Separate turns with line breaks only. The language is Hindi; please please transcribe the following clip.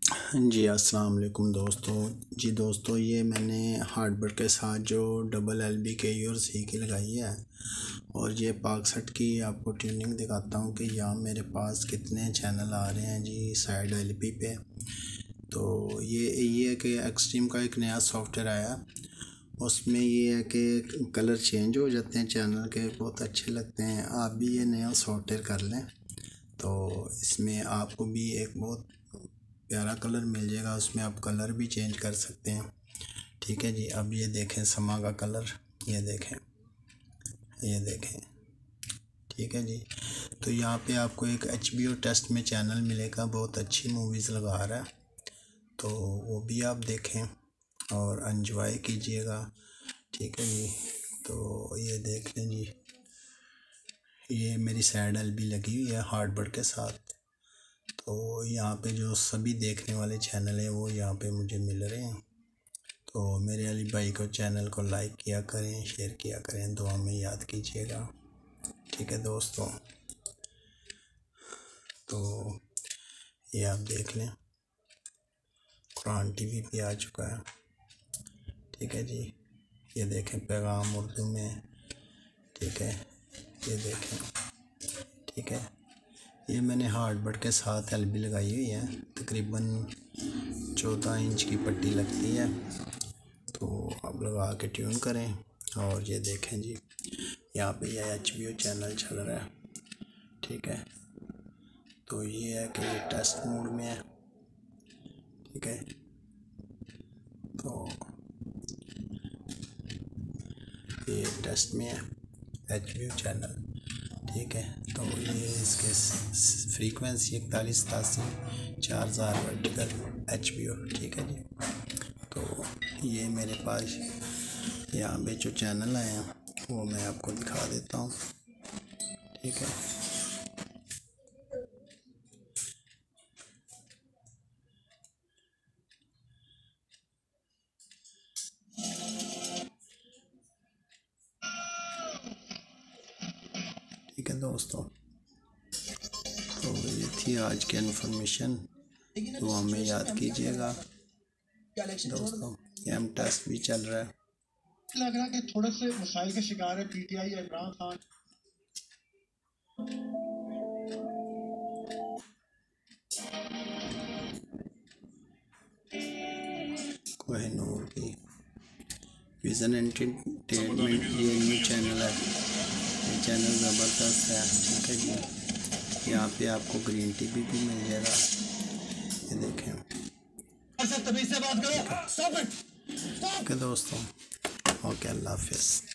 जी अस्सलाम वालेकुम दोस्तों। जी दोस्तों, ये मैंने हार्डवेयर के साथ जो डबल LBK और C की लगाई है और ये पाकसेट की आपको ट्यूनिंग दिखाता हूँ कि यहाँ मेरे पास कितने चैनल आ रहे हैं जी साइड LP पे। तो ये है कि एक्सट्रीम का एक नया सॉफ्टवेयर आया, उसमें ये है कि कलर चेंज हो जाते हैं चैनल के, बहुत अच्छे लगते हैं। आप भी ये नया सॉफ्टवेयर कर लें तो इसमें आपको भी एक बहुत प्यारा कलर मिल जाएगा। उसमें आप कलर भी चेंज कर सकते हैं। ठीक है जी। अब ये देखें समा का कलर, ये देखें, ये देखें। ठीक है जी। तो यहाँ पे आपको एक HBO टेस्ट में चैनल मिलेगा, बहुत अच्छी मूवीज़ लगा रहा है, तो वो भी आप देखें और एंजॉय कीजिएगा। ठीक है जी। तो ये देख लें जी, ये मेरी साइड LB लगी हुई है हार्डवेयर के साथ। तो यहाँ पे जो सभी देखने वाले चैनल हैं वो यहाँ पे मुझे मिल रहे हैं। तो मेरे अली भाई को चैनल को लाइक किया करें, शेयर किया करें, दुआ में याद कीजिएगा। ठीक है दोस्तों। तो ये आप देख लें, कुरान TV पे आ चुका है। ठीक है जी। ये देखें पैगाम उर्दू में। ठीक है, ये देखें। ठीक है, ये मैंने हार्डवेयर के साथ LB लगाई हुई है, तकरीबन 14 इंच की पट्टी लगती है। तो आप लगा के ट्यून करें। और ये देखें जी, यहाँ पे ये HBO चैनल चल रहा है। ठीक है, तो ये है कि ये टेस्ट मोड में है। ठीक है, तो ये टेस्ट में है HBO चैनल। ठीक है, तो ये इसके फ्रीक्वेंसी 4187 वर्टिकल HBO। ठीक है जी। तो ये मेरे पास यहाँ पे जो चैनल आए हैं वो मैं आपको दिखा देता हूँ। ठीक है, ठीक है दोस्तों। तो ये थी आज की इन्फॉर्मेशन, तो हमें याद कीजिएगा दोस्तों। M टेस्ट भी चल रहा है।
लग रहा कि थोड़े से मसाइल का शिकार है PTI या इमरान खान।
कोहिनूर की विज़न एंटरटेनमेंट, ये न्यू चैनल है, ये चैनल ज़बरदस्त है। ठीक है जी। यहाँ पे आपको ग्रीन टी भी मिल जाएगा, ये देखें।
तमीज़ से बात करो।
ठीक है दोस्तों, ओके, अल्लाह हाफिज़।